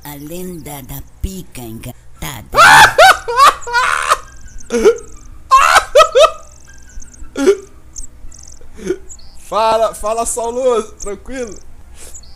A lenda da pica encantada. Fala, Saulo, tranquilo?